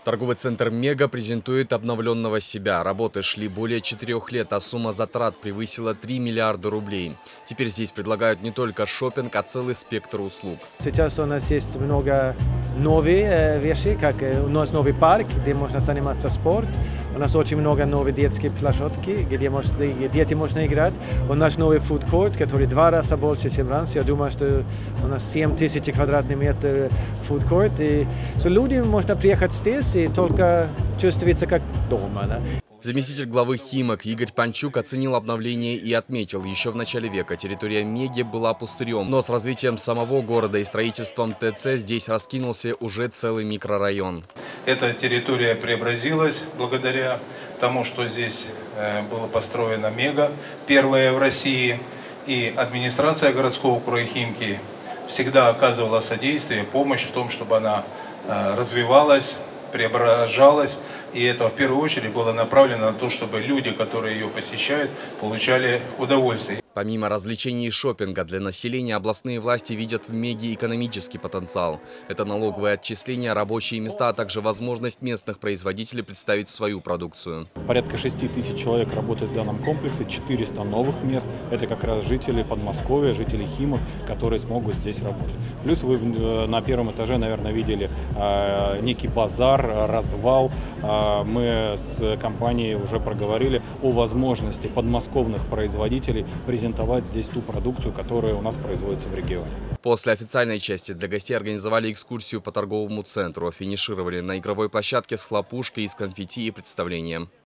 Торговый центр «Мега» презентует обновленного себя. Работы шли более 4 лет, а сумма затрат превысила 3 миллиарда рублей. Теперь здесь предлагают не только шопинг, а целый спектр услуг. Сейчас у нас есть много новых вещей, как у нас новый парк, где можно заниматься спортом. У нас очень много новых детских площадки, где дети можно играть. У нас новый фудкорт, который 2 раза больше, чем раньше. Я думаю, что у нас 7000 квадратных метров фудкорт. И люди можно приехать здесь и только чувствуется как дома. Да? Заместитель главы «Химок» Игорь Панчук оценил обновление и отметил, еще в начале века территория «Меги» была пустырем. Но с развитием самого города и строительством ТЦ здесь раскинулся уже целый микрорайон. Эта территория преобразилась благодаря тому, что здесь было построено «Мега», первое в России. И администрация городского округа Химки всегда оказывала содействие, помощь в том, чтобы она развивалась, преображалась. И это в первую очередь было направлено на то, чтобы люди, которые ее посещают, получали удовольствие. Помимо развлечений и шопинга, для населения областные власти видят в «Меге» экономический потенциал. Это налоговые отчисления, рабочие места, а также возможность местных производителей представить свою продукцию. Порядка 6000 человек работает в данном комплексе, 400 новых мест. Это как раз жители Подмосковья, жители Химок, которые смогут здесь работать. Плюс вы на первом этаже, наверное, видели некий базар, развал. Мы с компанией уже проговорили о возможности подмосковных производителей презентовать здесь ту продукцию, которая у нас производится в регионе. После официальной части для гостей организовали экскурсию по торговому центру. Финишировали на игровой площадке с хлопушкой из конфетти и представлением.